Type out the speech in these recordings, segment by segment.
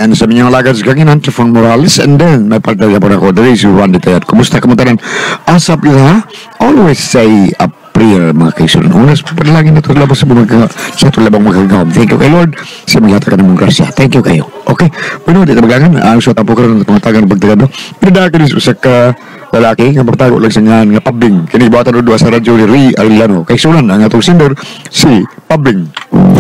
And sa minyong lagad sa kanginan, Trifon Morales, and then may partner niya po na ko, there is Randy Tayat. Kumusta ka mo tanan? Asap yun ha? Always say a prayer, mga kaisun. Unas, panalangin na ito labas sa ito labang magagawam. Thank you kay Lord. Sa mga ka ng mga grasya. Thank you kayo. Okay? Pero dito magangan, so tapo ka rin at mga tagang pagtagano. Pero dahil ka sa lalaki, nga magtago lang sa nga Pabing. Kinibatan o doon sa radyo ni Ray Arellano. Kaisunan, ang atong singer, si Pabing.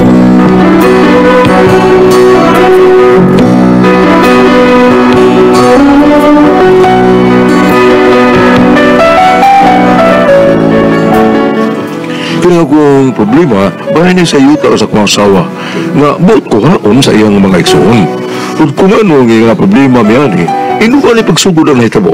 Kaya kung problema, bahay niya sa yuta o sa kong asawa nga buot ko haon sa iyang mga igsoon. At kung ano ang iyang problema miyani, inuwa ni pagsugod ang hitabo.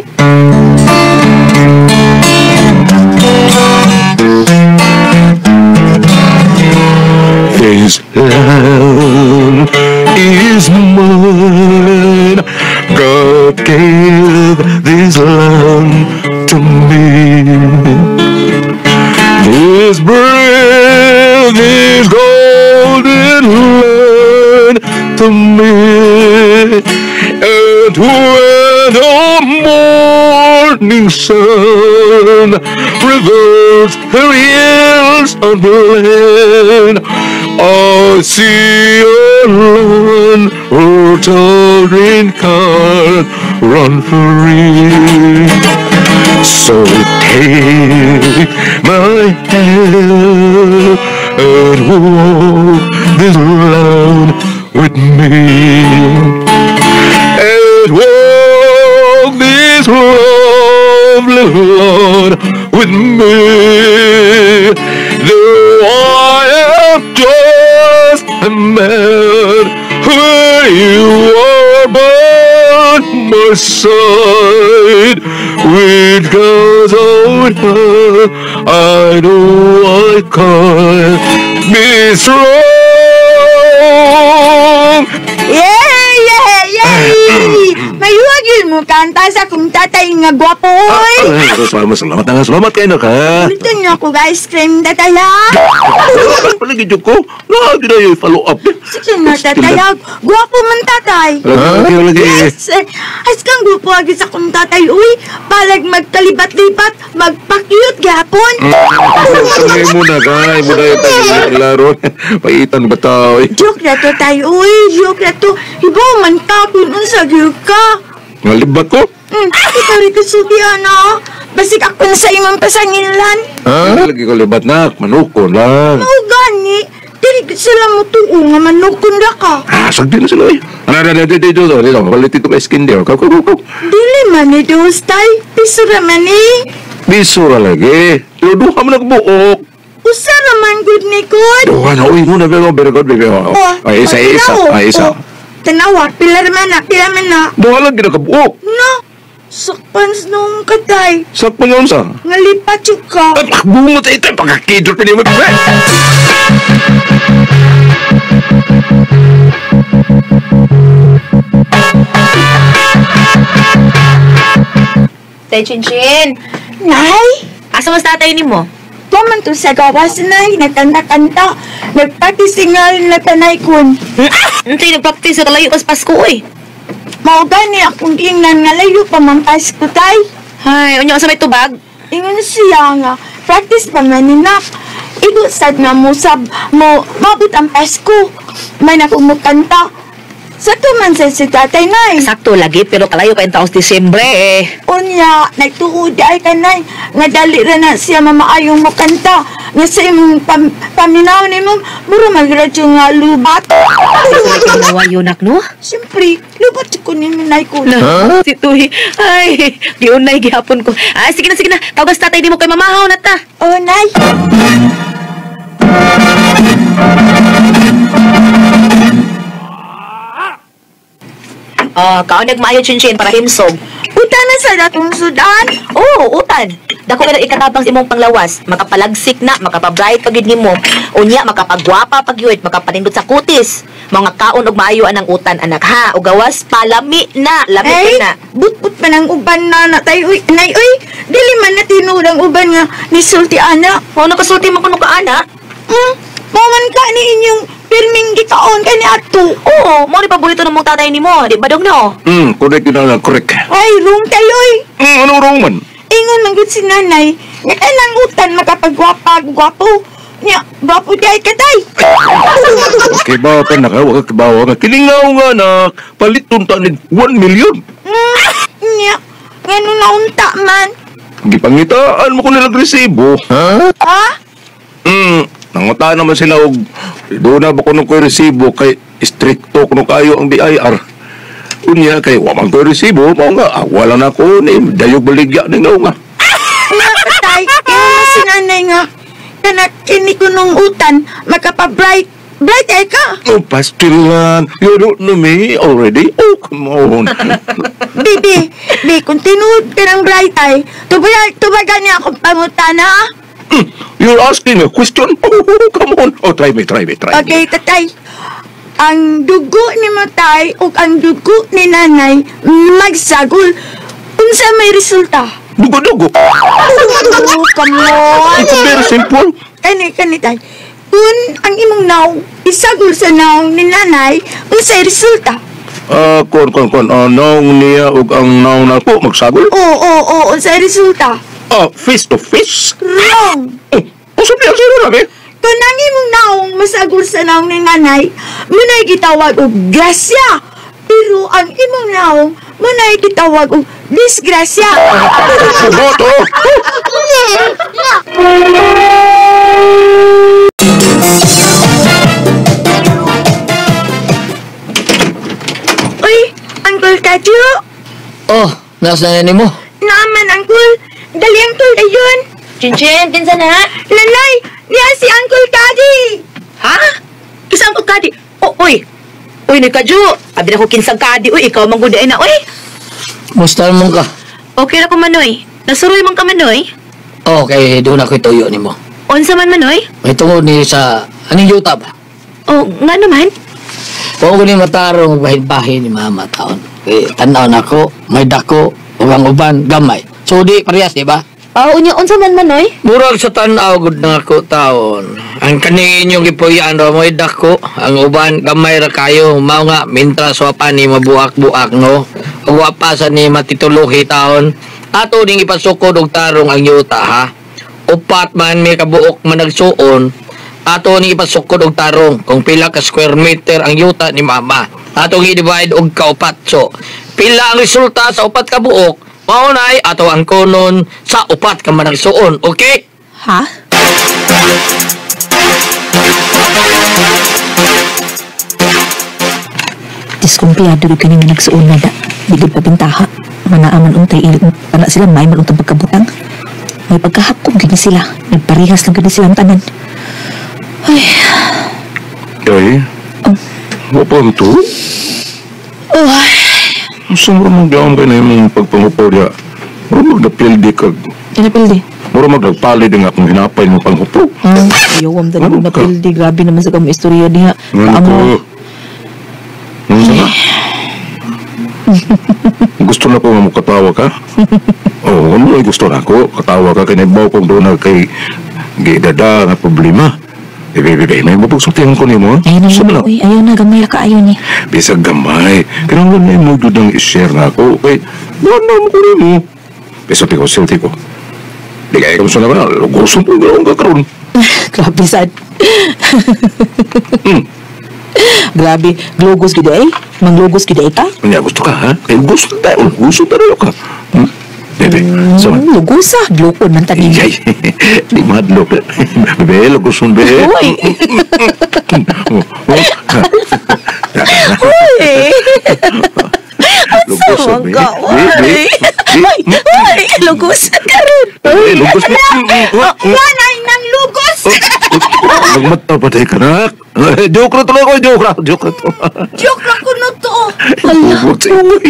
This land is mine. God gave this land to me. This breath is golden land to me. And when the morning sun reveals her hills on the land, I see a land where children can run free. So take my hand and walk this land with me. And walk this lovely land with me. Though I am just a man, when you are by my side, with God's own hand, I know I can be strong. Mayuwag yun mo kanta sa kong tatay nga gwapo, oy! Salamat na nga. Salamat kayo na ka. Gusto niyo ako ga ice cream, tatay, ha? Palagi dyan ko. Lagi na yung follow up. Sige na, tatay, ha? Gwapo man, tatay. Lagi. Yes! As kang gwapo agi sa kong tatay, uy! Palag magkalibat-libat, magpakyut, gapon! Ay mo na, kay. Mo na yung laro. Paitan ba tao, eh? Joke na to, tayo, uy! Joke na to! Ibaw man tapon sa gyud ka! Ngalibat ko? Ikaw rin kasubi, ano? Basig ako na sa imong pasangilan. Lagi ko libat na. Manukon lang. Mao gani. Dili sila mo tuo nga manukon ra ka. Sagdi na sila, eh. Dito. Palit ito kay skin there. Kau. Dili man ni dostay. Pisura man ni. Bisura lagi. Duha mo nagbuok. Usa naman good ni good. Duha na. Uy, muna. Very good, baby. Ay, isa. Tanawa, pila man na. Duha lang ginakabuok. No. Sakpans nung katay. Sakpan nga sa? Ngalipat yung ka. Bungot ito. Pagkakidor pa niya mag-break. Tay Chinchin, Nay, asa mas tatay ni mo? paman to sa gawas, Nay. Nagkanta-kanta. Nagpakisingal na tanay kun. Antay nagpractice sa kalayo kas Pasko eh. Mao gani akong ingnan nga layo pa mampas ko, tay. Hay, unya sa may tubag? Ingon siya nga, practice pa man ninak. Igo sad nga mo mabot ang Pasko. May nakumukanta. Sa man sa si tatay, Nay. Sakto lagi, pero kalayo pa yung taos Disyembre eh. Unya, nagtuod ay ka, Nay. Nga dali rin na siya mamaayong makanta. Nga sa imong paminaw ni mo, mura magradyo nga lubat. Sa kayo nawayo nak, no? Siyempre, lubat ko ni Nay ko. Si Tuy, ay, giunay gihapon ko. Ay, sige na. Tawagas tatay di mo kay mamahaw na ta. Oh, Nay. Kaon nagmaayo Chinchin para himsog. Utan na sa datong sudan. Oo, utan. Dako ka na ikatabang sa imong panglawas. Makapalagsik na, makapabright pagid nimo. Unya, makapagwapa pagyud, makapanindot sa kutis. Mga kaon og maayo anang utan anak ha. O gawas palami na, lami ka na. But pa ng uban na tayo. Uy, Nay, uy. Dili man na tinurang uban nga ni sulti ana. O nakasulti mo kuno ka ana. Maman ka ni inyong Pirming gikaon ka ni ato. Oo, mo ni paborito ng mong tatay ni mo. Di ba dong no? Correct yun na, correct. Ay, wrong kayo eh. Anong wrong man? Ingon man gud si nanay, nga kanang utan makapagwapa-gwapo. Nya, gwapo day ka day. Okay ba, ka, wag ka kibawa nga. Kilingaw nga, anak. Paliton ta ni 1 million. Nya, ngano na unta man. Gipangitaan mo ko nilang resibo. Ha? Nangutaan naman sila og doon na ba ko nung ko'y resibo kay stricto ko nung kayo ang BIR. Unya kay waman ko'y resibo, mao nga, wala na ko ni dayog baligya ni nga. Nya, patay, ingon si nanay nga. Kanak kini ko nung utan, makapa-bright. Bright ay ka. Oh, pastilan. You don't know me already? Oh, come on. Bibi, kung tinuod ka ng bright ay, tubagan niya akong pangutana. You're asking a question? Oh, come on. Oh, try me. Okay, tatay. Ang dugo ni matay o ang dugo ni nanay magsagol. Unsa may resulta? Dugo. Oh, come on. It's very simple. Kani, tay. Kung ang imong naw, isagol sa naw ni nanay, unsay resulta? Kon. Naong niya ug ang naong na po magsagol? Oo, unsay resulta? Face to face? Wrong. Usap niya sino namin? Kung ang imong naong masagol sa naw ni nanay, munay gitawag og grasya. Pero ang imong naong, munay gitawag og disgrasya. Boto! Uy, Uncle Kadyo. Oh, nasa na mo? Naaman, Uncle. Dali, Uncle, ayun. Chinchin, kinsa na? Lalay, niya si Uncle Kadi. Ha? Kisang ko kadi? Uy, ni Kadyo. Abi na ko kinsang kadi. Uy, ikaw mangguday na. Uy, Musta mo ka? okay na ko manoy. Nasuroy man ka manoy. Okay, doon ako ituyo ni mo. Unsa man manoy? May tungod ni sa aning yuta ba? Oh, nga naman. Kung ko ni matarong bahid-bahid ni mama taon. Tanaw na ako, may dako, ubang uban, gamay. So di parehas, di ba? Unya, unsa man manoy? Murag sa tanaw gud na ako taon. Ang kanin inyong ipuyan raw may dako, ang uban gamay ra kayo. Mao nga mintras wa pa ni mabuak-buak no. Ug wa pa sa ni matituluhi taon. Ato ding ipasukod og tarong ang yuta ha. Upat man may kabuok man nagsuon. Ato ni ipasukod og tarong kung pila ka square meter ang yuta ni mama. Ato i-divide og kaupat. So, pila ang resulta sa upat ka buok. Maunay ato ang konon sa upat ka man nagsuon, okay? Ha? Diskumpiyado rin kini nga nagsuon na da. Bigod pa pintaha. Manaaman untay ilig. Para sila may maluntang pagkabutang. May pagkahapong gini sila. Nagparihas lang gini silang tanan. Ay, Ay, wapang to? Saan mo mag-down ka na yung pagpangupaw niya? Muro magdapildi kag... napildi. Muro magdagpalid nga kung hinapay mo panghupaw. Ayaw ang dalawa Ano ka? napildi. Grabe naman sa kamo istorya diha. Ano Kaamo. to? Ano sa Gusto na ko nga mo katawa ka? Oo, ano ay gusto na ko? Katawa ka, kinibaw kong doon na kay gidada nga problema. Bebe, may mapagsultihan ko ni mo. Ayaw na Saan yun. Uy, ayaw na. Gamay ra ka. Ayaw ni. Bisag gamay. Kailangan na mo doon ang i-share na ako. Kay, wala mo ko rin mo. Bisa piko, silti ko. Di kaya kamo sa naman, lugusun po gawang kakaroon. Grabe sad. Grabe. Glogos gida eh. Manglogos gida ka? Kanya, gusto ka, ha? Kaya gusto tayo. Gusto tayo ka. Bebe, sama. Lugos ah. Glokon man tadi. Iyay, di madlok. Bebe, lugusun, bebe. Uy. Uy. Lugusun, bebe. Uy. Lugos ka rin. Bebe, lugos. Nanay ng lugos. Nagmata pa tayo ka na. Joke na tuloy ko, joke na to. Joke lang ko na to. Lugos, uy.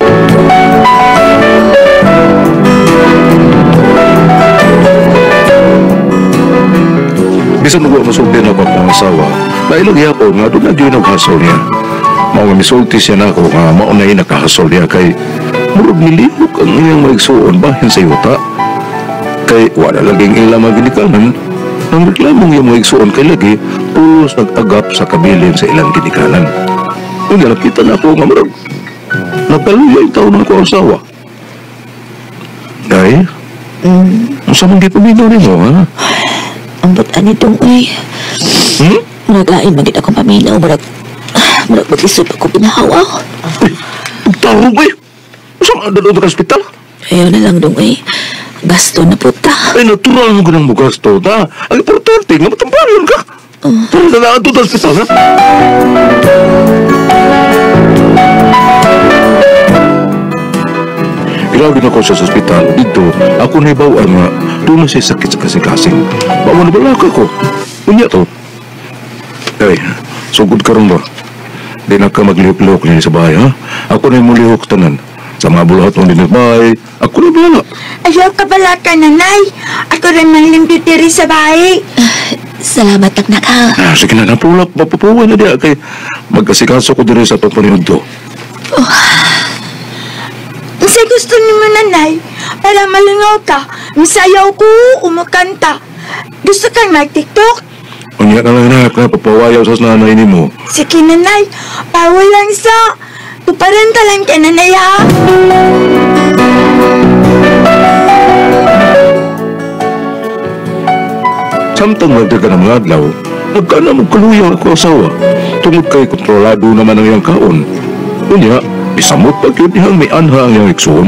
Bisan mo masulti na ako ng asawa, dahil gyapon nga doon na di naghasol niya. Mao nga misulti siya na ako nga maunay nakahasol niya kay murag nilihok ang iyang maigsuon bahin sa yuta. Kay wala laging ilang maginikanan, Ang reklamong yung mga igsuon kay lagi, pulos nag-agap sa kabilin sa ilang ginikanan. Kung nakita na ako nga marag, nagkaluya yung taon ng ko asawa. Ay, masa mong di paminaw rin mo, ha? Ang butan nitong, uy. Naglain magit ako paminaw, marag mag-isip ako pinahawa. Tawag ba eh? Saan ka doon sa hospital? Ayaw na lang dong, uy. Gasto na puta. Ay, natural mo ganang bugas to, ta. Ang importante, nga matambayan ka. Pero na doon sa hospital, ha? Ilagin ako sa hospital. Dito, ako na ibawaan nga doon na siya sakit sa kasing-kasing. Bawa na balaka ko. Unya to. Ay, sugod ka rin ba? Di na ka maglihok-lihok niya sa bahay, ha? Ako na yung mulihok tanan. Sa mga bulahat mong dinagbahay, ako na bala. Ayaw ka pala ka, nanay. Ako rin mang limpyutiri sa bahay. Salamat, anak, ha. Sige na, napulak. Mapapuwan na diya kay magkasikaso ko din sa itong panihod to. Kasi gusto ni mo, nanay, para malingaw ka, misayaw ko, umakanta. Gusto kang mag-tiktok? Unya na lang na, papawayaw sa nanay ni mo. Sige, nanay, bawal lang sa... Tuparan ka lang kay nanay, ha? Samtang magdaga ng mga adlaw, nagkana magkaluyang ako asawa. Tungod kay kontrolado naman ang iyang kaon. Unya, isamot pag yun niyang may anha ang iyang iksoon.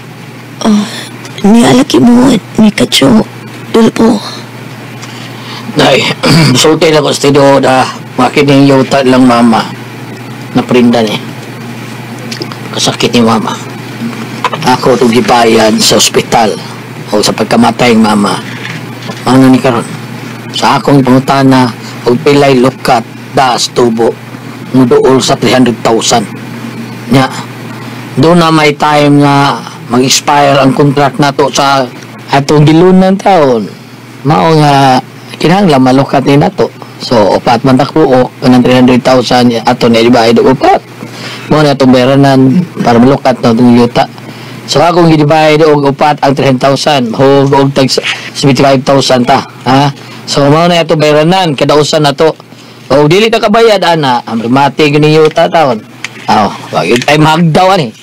Ni alaki mo, ni kacho, dulpo. Nay, sulti na ko sa tido na makining yuta lang mama. Naprindan eh. Kasakit ni mama. Ako itong gibayad sa ospital o sa pagkamatay ng mama. Ano ni karon? Sa akong pangutana og pilay lukat daas tubo muduol sa 300,000. Nya, doon na may time na mag-expire ang contract nato sa atong gilunan taon. Mao nga kinahanglan malukat ni nato. So, upat man takbuo kanang 300,000 ato na ibayad og upat. Mo na itong beranan para malukat na itong yuta. So akong gibayad og upat ang 300,000 og tag 75,000 ta, ha? So mao na itong beranan kada usa na to. O dili ta kabayad ana, ang mati gini yuta taon. Aw, wag ay magdaw ani.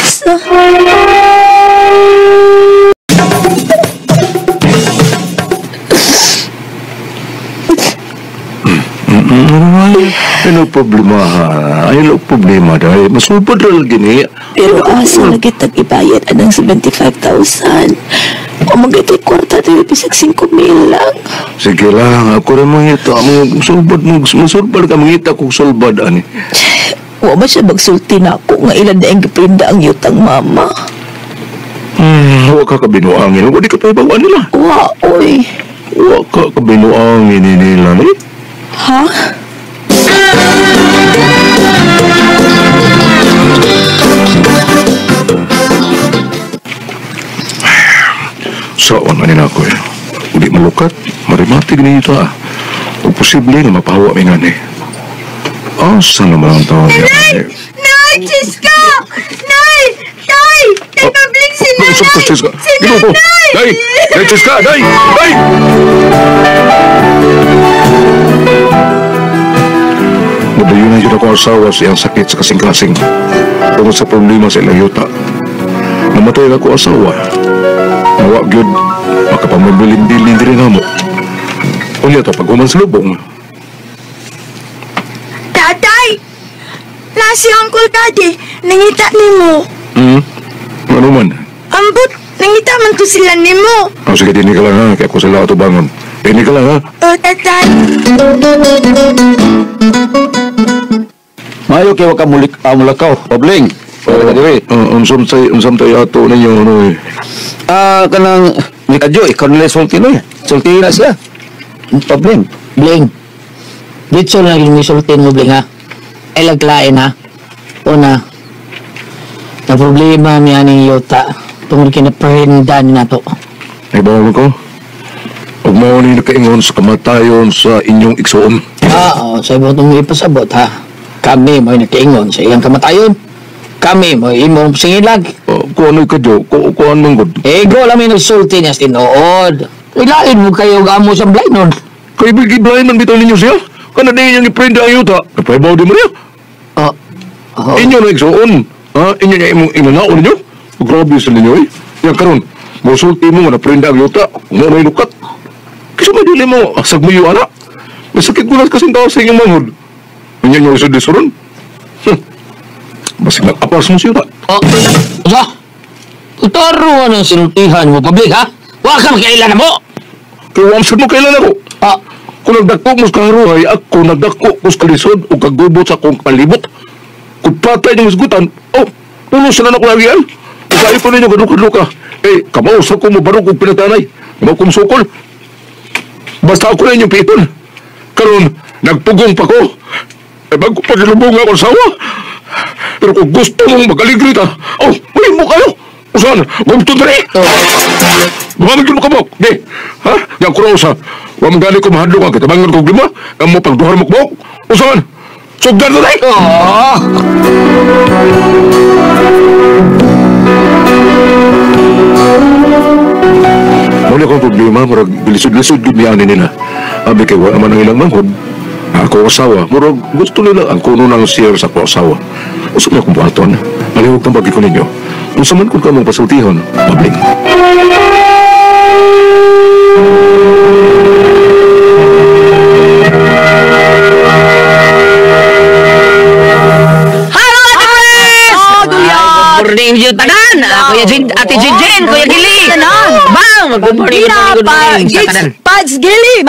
Ano problema, ha? Ano problema dahil masulpad rin gini. Pero asa lagi tag-ibayad anang 75,000. O magito'y kwarta tayo bisag 5,000 lang. Sige lang, ako rin mangita. Masulpad ka mangita kung sulbad, ani. Wa ba siya magsulti na ako nga ilan na ang gipinda ang yutang mama? Huwag ka kabinuangin. Huwag di ka pa ibawaan nila. Wa, oy. Huwag ka kabinuangin nila, eh. Ha? Saan manin ako eh. Uli malukat, marimati ganito ah. O posible nga mapahawa may nga eh. Asa naman ang tao niya eh. Nay! Chiska! Nay! Tay! Tay, pabling si nanay! Si nanay! Day! Day, Chiska! Day! Day! Madayo na yun ako asawa sa iyang sakit sa kasing-kasing. Tungkol sa problema sa ilang yuta. Namatay na ako asawa. Nawag yun, makapamabilin-bilin din na mo. Unya to, pag umansalubong. Tatay! Nasi Uncle Daddy, nangita ni mo. Ano man? Ambot, nangita man ko sila ni mo. Oh, sige, dinig ka lang ha, kaya ako sila ito bangon. Dinig ka lang ha. Tatay. Mayo kayo ka mulakaw, pabling. Unsam tayo ato ninyo, ano eh. Kanang Mikadyo, ikaw nila sulti na yan. Sulti na siya. Pabling. Bling. Dito na yung misultin mo, Bling, ha? Ay laglain, ha? Una, na problema niya ni Yota tungkol kinaparindan na to. Ay, bawa ko. Huwag mo nang nakaingon sa kamatayon sa inyong iksoon. Sa ibang itong ipasabot, ha? Kami mo nakaingon sa iyang kamatayon. Kami mo imong singilag. Kung ano ikadyo, kung ano mong good. Go lang may nagsulti niya sa tinood. Ilain mo kayo gamo sa blind nun. Kay bigiblayan man bitaw ninyo siya. Kana din yung iprenda ang yuta. Napaibaw di mo niya. Inyo na igsoon. Inyo niya imong inanaon ninyo. Grabe sa ninyo eh. Yan karon, musulti mo nga naprenda ang yuta. Nga na inukat. Kasi madili mo, asag mo yung anak. Masakit ko na kasing tao sa inyong manghod. Inyo niyo isa disuron. Masig nag-apas mo siya na. Utaro ng sinultihan mo, public, ha? Huwag ka makailan mo! Kaya wamsad mo kailan ako. Kung nagdako mo sa kaharuhay, ako nagdako mo sa kalisod o kagubot sa akong palibot. Kung patay ng isgutan, pulos na ako lagi yan. Kaya ko ninyo ganun-kadluka. Kamausap ko mo barong kong pinatanay. Mga kong sukol. Basta ako na inyong pitol. Karon, nagpugong pa ko. Bago pagilubong ako sa awa. Pero kung gusto mong magaligrita, may mo kayo. Usan, gumto na rin. Buhamig mo kabok. Di, ha? Yang kuro usa. Huwag mong gali ko mahadlong ang kitabangan kong lima. Ang mo pagduhar mo kabok. Usan, sugdan na rin. Muli akong problema, murag bilisod-lisod yun niyanin nila. Abi kay wala naman ang ilang manghod. Ako asawa, murag gusto nila ang kuno ng share sa ako asawa. Usa na akong buhaton. Malihog ng bagi ko ninyo. Kung saman kung kamong pasultihon, mabling. Good morning, you tanan. Kuya Ate Jinjen, Kuya Gili. Bang, good morning sa tanan. Pads Gili,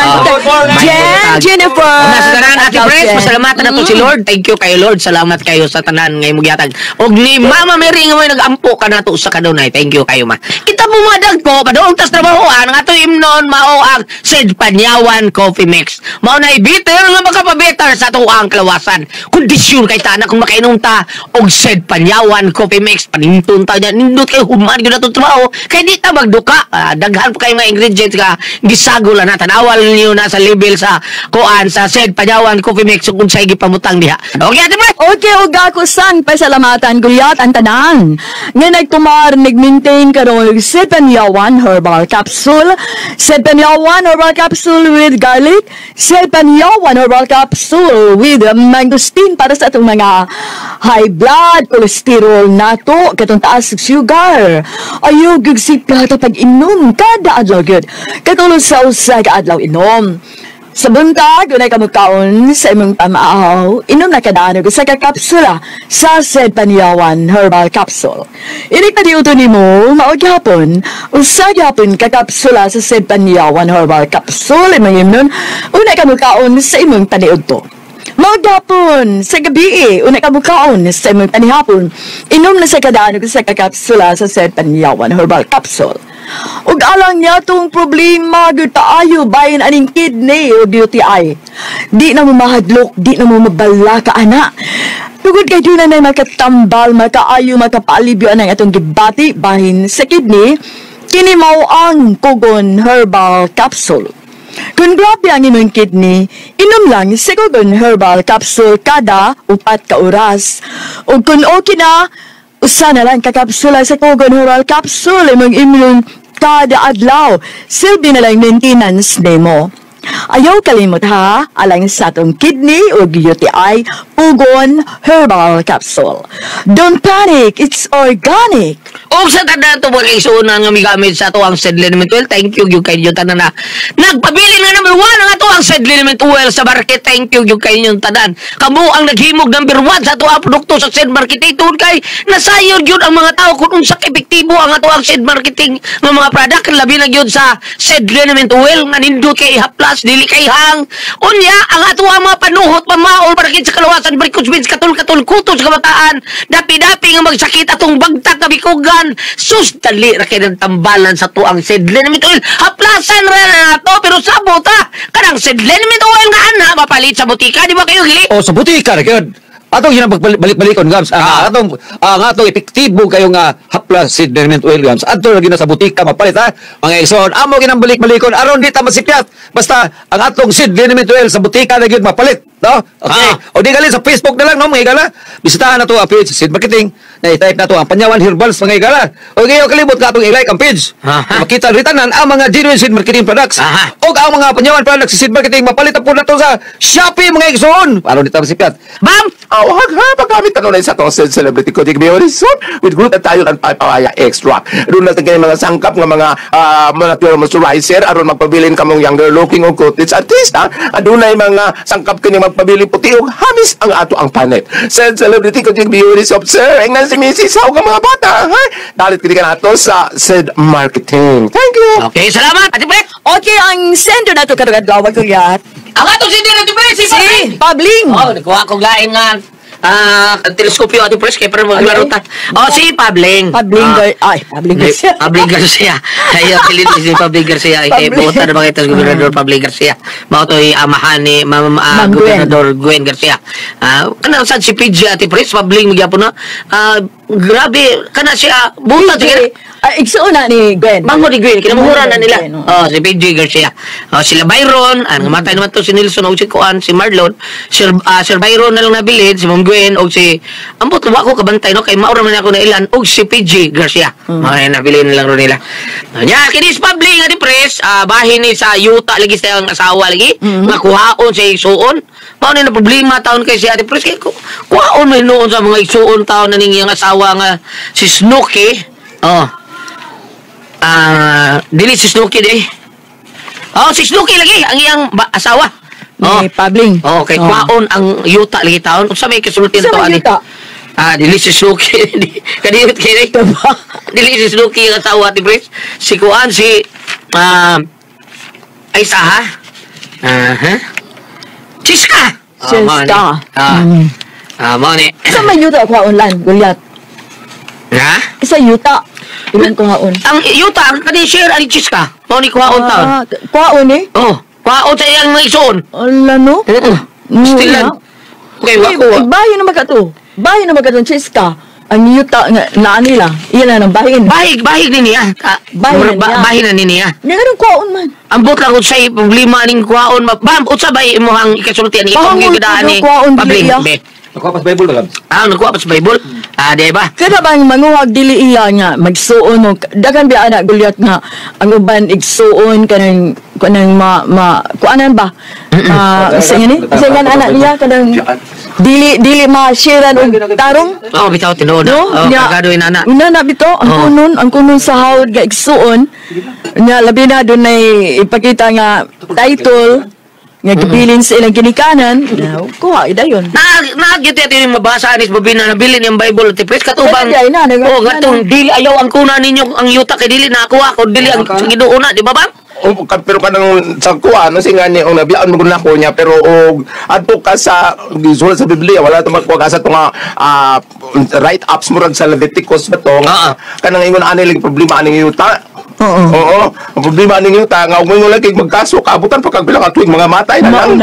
Jen, Jennifer. Sa tanan, Ate Pres, pasalamatan na to si Lord. Thank you kayo, Lord. Salamat kayo sa tanan ngay mugyatag. Og ni Mama Mary nga mo nagampo ka nato sa kadunay. Thank you kayo, ma. Kita mo madag ko, padong tas trabahoan nga to imnon mao ang Sed Panyawan Coffee Mix. Mao na bitter nga makapabetter sa tuang kalawasan. Kondisyon kay tanan kung makainom ta og Sed Panyawan Coffee Mix. Panintun ta niya, nindot kayo human yun na itong trabaho. Kaya di ta magduka. Daghan pa kayo mga ingredients ka gisago lang na. Tanawal niyo na sa label sa kuan sa Sed Panyawan Coffee Mix kung sa'y gipamutang diha. Okay, Ate Pres? Okay, uga ko sang pasalamatan gulyat ang tanan. Nga nagtumar, nag-maintain ka rin Sed Panyawan Herbal Capsule, Sed Panyawan Herbal Capsule with garlic, Sed Panyawan Herbal Capsule with mangosteen para sa itong mga high blood, cholesterol nato, katong taas sugar. Ayaw gigsipla ta pag-inom kada adlaw gyud. Katulad sa usa ka adlaw inom. Sa buntag, unay kamukhaon sa imong pamaaw, inom na kadaanog sa kakapsula sa Sed Panyawan Herbal Capsule. Inik na diuto ni mo, maogyapon, usa gyapon kakapsula sa Sed Panyawan Herbal Capsule, imong imnon, unay kamukhaon sa imong taniudto. Maogyapon, sa gabi, unay kamukhaon sa imong tanihapon, inom na sa kadaanog sa kakapsula sa Sed Panyawan Herbal Capsule. Ug alang niya tong problema gyud taayo bayin aning kidney o UTI. Di na mo mahadlok, di na mo mabala ka ana. Tugod kay yun na makatambal, makaayo, makapalibyo ang atong gibati bahin sa kidney, kini mao ang Kugon Herbal Capsule. Kung grabe ang imong kidney, inom lang sa Kugon Herbal Capsule kada 4 ka oras. Ug kung okay na, usa na lang kakapsula sa Kugon Herbal Capsule imong immune kada adlaw. Silbi na lang maintenance nemo. Ayaw kalimot ha, alang sa atong kidney o UTI, Kugon Herbal Capsule. Don't panic, it's organic. O sa tanda ito mga kaisunan nga migamit sa ito ang Sed Liniment Oil. Thank you yung kayo tanan na nagpabili nga number 1 ang ito ang Sed Liniment Oil sa market. Thank you yung kayo yung tanan. Kamu ang naghimog number 1 sa ito ang produkto sa Sed Marketing. Ito kay nasayod yun ang mga tao kung unsak epektibo ang ito ang Sed Marketing ng mga product. Labi na yun sa Sed Liniment Oil nga nindot kay haplas, dili kay hang. Unya, ang ato ang mga panuhot, pamaol, para sa kalawasan, barikos-bins, katul-katul, kutos, kabataan, dapi-dapi nga magsakit atong bagtak na bikugan. Sus, dali ra kayo ng tambalan sa tuang Sed Liniment Oil. Haplasan ra na to, pero sabot ha. Kanang Sed Liniment Oil nga ana, mapalit sa butika, di ba kayo, Gili? O, sa butika na yun. Atong yun ang pagbalik-balikon, Gams. Atong epektibo kayo nga hapla si Dermint Oil, Gams. Ato lagi na sa butika, mapalit, ha? Mga igsoon, amo ginang balik-balikon. Aron di ta masipyat. Basta, ang atong Sid Dermint Oil sa butika na yun mapalit. No? Okay. O di gali sa Facebook na lang, no, mga igala. Bisitahan na to ang page, Sid Marketing. Na-type na to ang Panyawan Herbals, mga igala. O kayo kalimot ka itong i-like ang page. Makita ritanan ang mga genuine Sid Marketing products. O ang mga Panyawan products si Sid Marketing, mapalit po na to sa Shopee, mga igsoon. Aron di ta masipyat. Ma'am! Wag ha, paggamit na sa to sa celebrity ko. Di kami resort with glutathione tayo ang papaya extract. Doon natin kayo mga sangkap ng mga natural moisturizer aron magpabilin ka mong younger looking o cuties artista. Doon na yung mga sangkap kanyang magpabilin puti o hamis ang ato ang panet. Sa celebrity ko di beauty shop, sir. Ang si Mrs. How ka mga bata, ha? Dalit kini ka nato sa Sid Marketing. Thank you. Okay, salamat, Ate Pres. Okay, ang sender na ito karagad-lawag ko yat. Ang atong si Ate Pres, si Pabling. Oh, nakuha kong laing nga. Teleskopyo Ate Pres, kaya parang maglaro ta. Oh, si Pabling. Pabling Garcia. Pabling Garcia. Ay, si Pabling Garcia. Ay, buta na makita sa Gobernador Pabling Garcia. Mao to amahan ni Gobernador Gwen Garcia. Kana sad si PJ Ate Pres, Pabling magyapon na. Grabe, kana siya buta siya. Igsuon na ni Gwen. Bango ni Gwen, kinamuhuran na nila. Si PJ Garcia. Sila Byron, namatay naman to si Nelson o si Kuan, si Marlon. Sir Byron na lang nabilid, si Ma'am Gwen o si ambot wa ko kabantay no kay maura man ako na ilan og si PJ Garcia. Nabilin na lang ro nila. Nya kinis Pabling Ate Pres, bahin ni sa yuta lagi sa ang asawa lagi, nga kuhaon sa isuon. Mao ni na problema taon kay si Ate Pres kay kuhaon man noon sa mga isuon taon na ning iyang asawa nga si Snooki. Dili si Snooki di. Si Snooki lagi ang iyang asawa. Ni Pabling. Okay, kwaon ang yuta lagi taon. Unsa may kasulti na to ani? Dili si Snooki. Kadiyot kini. Dili si Snooki ang asawa Ate Pres. Si kuan si ay saha? Chiska. Mao ni. Isa may yuta ko online, Gulyat. Ha? Isa yuta. Ilan ko haon. Ang yuta kani share ani Chiska. Mao ni kwaon taon. Kwaon eh? Kwaon sa iyang isuon. Ala no? Stilan. Okay, wako. Bahay na magato. Bahay na magato Chiska. Ang yuta na nila. Iyan na ng bahin. Bahig ni niya. Bahin na ni niya. Nga ganun kwaon man. Ambot lang kung sa'y problema ning kwaon. Bam, utsa ba mo ang ikasultian ni itong gigadaan ni Pabling. Nakuha pa sa Bible na, Gams. Nakuha pa sa Bible? Di ba? Kada bang manguwag dili iya nga magsuon mo dagan bi ana Gulyat nga ang uban igsuon kanang kuanan ba? Sa ngani? Sa ngani anak niya kanang dili ma-sharean og tarong? Bitaw tinuod. Kagado inana. Inana bito ang kunon sa hawd nga igsuon. Nya labi na dunay ipakita nga title nga gibilin sa ilang ginikanan, kuha idayon. Nagyut ito yung mabasa anis babina na bilin yung Bible Ate Pres katubang. Gatong dili ayaw ang kuna ninyo ang yuta kay dili na kuha ko dili ang Ginoo na, di ba bang? Pero kanang sa kuha no singa ni ang nabiyaan mo na ko niya pero adto ka sa gisulat sa Biblia wala to magkuha ka sa tunga write ups murag sa Leviticus ba to kanang ingon ani lig problema aning yuta. Oo. Ang problema ninyo nga ug lang kay magkaso kaabutan pa kag bilang atuig mga matay na lang.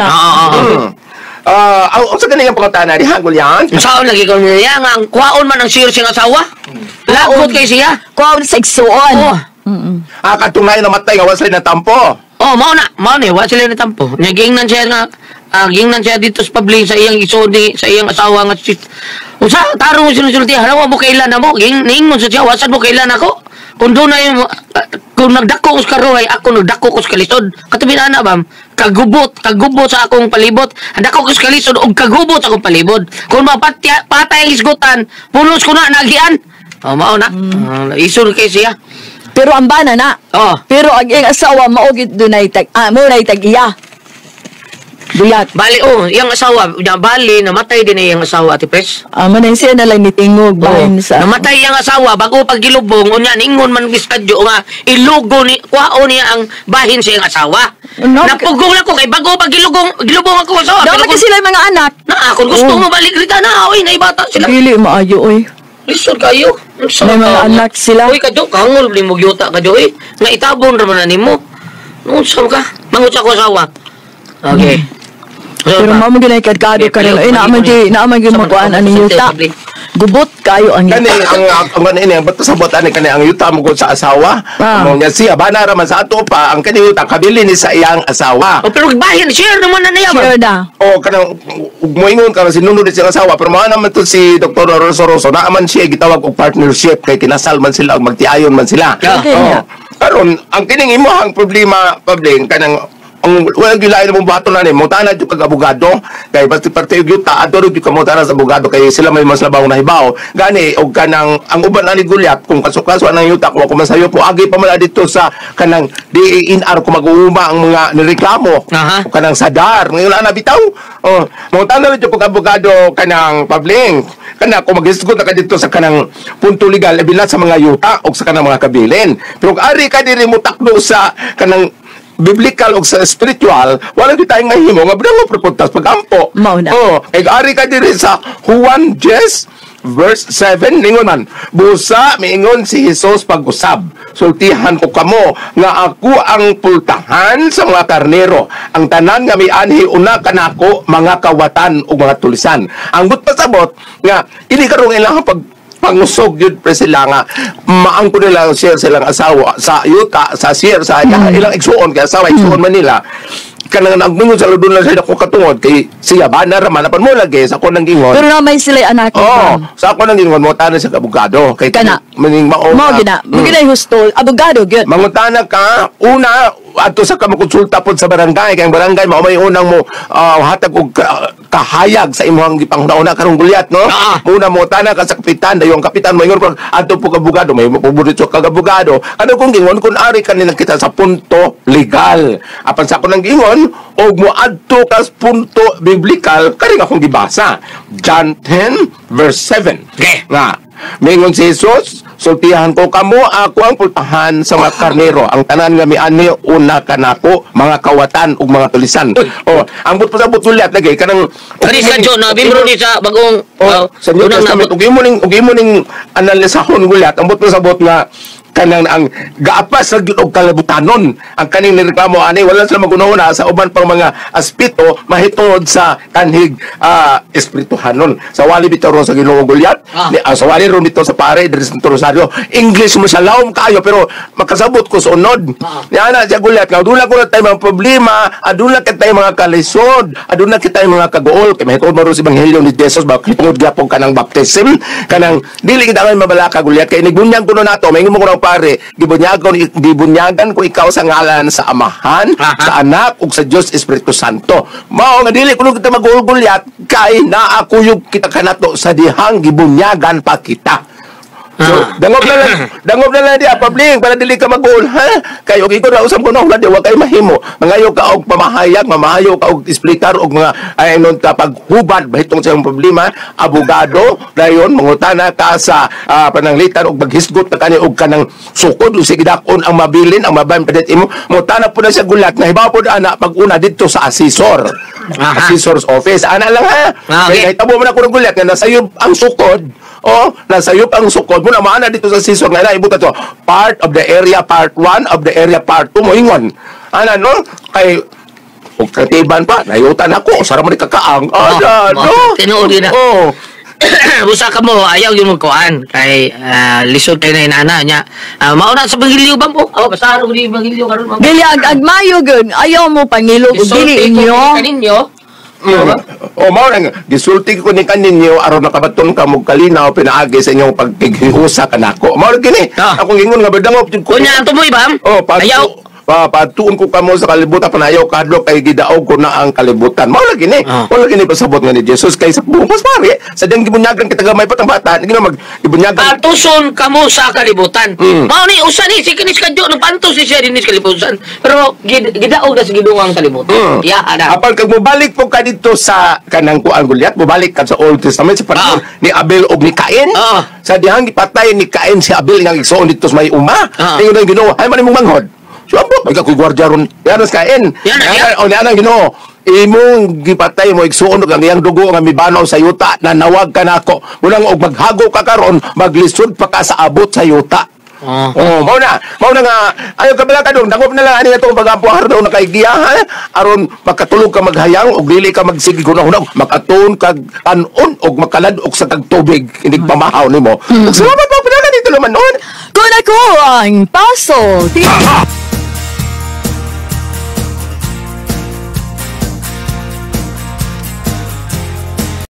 Ang sa kaniyang pangutana diha Gulyan. Saan lagi ko niya nga ang kuhaon man ang siyang asawa? Lagot kay siya. Kuhaon sa igsuon. Katungay na matay nga wala sila natampo. Mao ni wala sila natampo. Nagingnan siya nga gingnan siya dito sa Pabling sa iyang isodi sa iyang asawa nga usa tarong sinusulti halawa mo kailan na mo ningon sa siya wasan mo kailan ako kung doon na yung kung nagdako ko sa karoy ako nagdako ko sa kalisod katabi na na bam kagubot sa akong palibot dako ko sa kalisod og kagubot sa akong palibot kung patay ang isgutan pulos ko na nagian mao na isul kay siya pero ang bana na pero ang iyang asawa maugit dunay mo nay tag-iya Gulyat. Bali, yung asawa, bali, namatay din yung asawa, Ate Pres. Manay siya na lang nitingog, bahin sa... Namatay yung asawa, bago pagilubong, unya, ningon man biskadyo, nga, ilugo ni, kuhao niya ang bahin sa yung asawa. Napugong lang ko, kay bago pagilubong ako, asawa. Dapat sila yung mga anak. Kung gusto mo balik rita na, naibata sila. Dili, maayo, Lisod kayo. May mga anak sila. Kadyo, kahangol, bli mo gyuta, kadyo, nga itabon naman na nimo. Nung saan ka? Mangutsa ko asawa. Okay. Pero mamo ginay kadkado ka nila. Naaman di magkuan ani yuta. Gubot kayo ang Kani yuta. ang kani ang bato sabot ani kani ang yuta mo sa asawa. Mo niya siya bana raman sa ato pa ang kani yuta kabili ni sa iyang asawa. O pero bayan, share naman na niya ba? Sure na. O kanang moingon ka sinunod ni siyang asawa pero mao naman to si Dr. Rosso naaman siya gitawag og partnership kay kinasal man sila og magtiayon man sila. Okay, yeah. Karon ang kining imong problema pabling kanang ang walang gilain mong bato na ni mo tanad yung kag-abogado kay basta parte yung yuta adoro yung kamutana sa abogado kay sila may mas labaw na hibaw gani og kanang ang uban ani Gulyat kung kaso-kaso ang yuta ko masayo po agi pa mala dito sa kanang DENR kung mag-uuma ang mga nireklamo kanang sadar ngayon ana bitaw mo tanad yung kag-abogado kanang pabling kana kung maghisgot ka dito sa kanang punto legal labi na sa mga yuta o sa kanang mga kabilin pero kung ari ka diri mo takdo sa kanang biblical o sa spiritual, wala di tayong mahimo nga bidang mapropuntas pagampo. Mao na. Ari ka diri sa Juan 10 verse 7 ningon man, busa miingon si Jesus pag-usab. Sultihan ko kamo nga ako ang pultahan sa mga karnero. Ang tanan nga mianhi una kanako mga kawatan o mga tulisan. Ang but pasabot nga ini karong ilang pangusog yun pa sila nga maang ko nila share silang asawa sa yuta sa share sa ilang igsuon kaya asawa igsuon man nila kanang nagmingon sa ludon lang sa ako katungod kay siya bana raman apan mo lagi sa ako nang gingon Pero naman sila anak ko. sa ako nang gingon mo tanan sa abogado kay Kana. maning mao Mao gina. Ginay hustol. Abogado gyud. mangutana ka una ato sa kamakonsulta pod sa barangay kay ang barangay mao may unang mo hatag og kahayag sa imong gipanghuna karong Gulyat no muna mo tana ka sa kapitan dayon ang kapitan mo ingon ato po abogado may paborito kag abogado ano kung gingon kun ari kanila kita sa punto legal apan sa ako nang gingon og mo adto ka sa punto biblikal kani akong gibasa John 10 verse 7 nga mingon si Jesus sultihan ko kamo ako ang pultahan sa mga karnero ang tanan nga miani una kanako mga kawatan ug mga tulisan ang but pasabot Gulyat lagi kanang Kani sa John na bibro ni sa bagong sa New Testament ug imo ning analisahon Gulyat ang but pasabot nga kanang ang gaapas sa og kalabutanon ang kaning nireklamo ani wala sila magunahuna sa uban pang mga aspito mahitungod sa kanhig espirituhanon sa wali bitaw ron sa Ginoo Gulyat sa wali ron dito sa pare diri sa Rosario English mo sa lawom kayo pero makasabot ko sa unod niana sa Gulyat nga aduna ko na tay mga problema aduna kitay mga kalisod aduna kitay mga kagool kay mahitungod mo ron sa ebanghelyo ni Jesus ba kitungod gyapon kanang baptism kanang dili kita man mabalaka Gulyat kay nigbunyag kuno nato maingon mo ko pare, gibunyagan ko ikaw sa ngalan sa Amahan, sa Anak, ug sa Dios Espiritu Santo. Mao nga dili kuno kita magulgulyat kay naakuyog kita kanato sa dihang gibunyagan pa kita. So, dangob na lang diya, pabling, para dili ka mag-uul, ha? Kayo, ikaw na usap ko na, wala kayo mahimo. Mangayo ka og pamahayag, mamahayo ka og explicar, og mga, ayun, paghubad, bahitong sa problema, abogado, dayon, mangutana ka sa pananglitan, og maghisgot na kanya, og kanang sukod, o sige dakon, ang mabilin, ang mabayan, padet imo, mangutana po na sa Gulyat, na hibaw po na, pag-una dito sa asesor. Asesor's office. Ana lang, ha? Kaya tabo mo na ko ng Gulyat, na nasayop ang sukod, nasayop ang sukod mo na maana dito sa season nga ibuta to part of the area part 1 of the area part 2 mo ingon ana no kay og katiban pa nayutan ako sara mo ni kakaang no tinuod na busa ka mo ayaw yung magkuan kay lisod kay na inana nya mauna sa pangilyo ba mo basta ro di pangilyo karon Dili agmayo gyud. Ayaw mo pangilog og dili inyo. Mao nang gisulti ko ni kaninyo aron nakabaton ka mo kalinaw pinaagi sa inyong paghiusa kanako. Mao gini. Akong ingon nga badangop jud ko. Kunya anto mo ibam? Ayaw patuon ko kamo sa kalibutan panayaw kadlo kay gidaog ko na ang kalibutan. Mao lagi ni. Wala gini pasabot nga ni Jesus kay sa bumas pare. Sa dang gibunyagan kita gamay patang bata, gino mag gibunyagan. Patuson kamo sa kalibutan. Mao ni usa ni si kinis kadyo no pantos si siya dinis kalibutan. Pero gidaog na sa Ginoo ang kalibutan. Ya ada. Apan kag mobalik po ka dito sa kanang kuan Gulyat, mobalik ka sa Old Testament sa panahon ni Abel og ni Cain. Sa dihang gipatay ni Cain si Abel nga igsoon dito sa may uma. Ingon ang Ginoo, ay man imong manghod. So, may kakoy gwardiya ron. Yan ang Cain. Yan ang Ginoo. Imong gipatay mo igsuon og ang iyang dugo nga mibanaw sa yuta na nawag ka nako. Mulang og maghago ka karon, maglisod pa ka sa abot sa yuta. Oh, mau na nga ayo ka bala kadong dangop na lang ani atong pag-ampuhar daw na kay giyahan aron makatulog ka maghayang og dili ka magsigi hunahunah makaton kag kanon og makaladok sa kag tubig hindi pamahaw nimo. Salamat pa pala dito naman noon. Kung ako ang paso,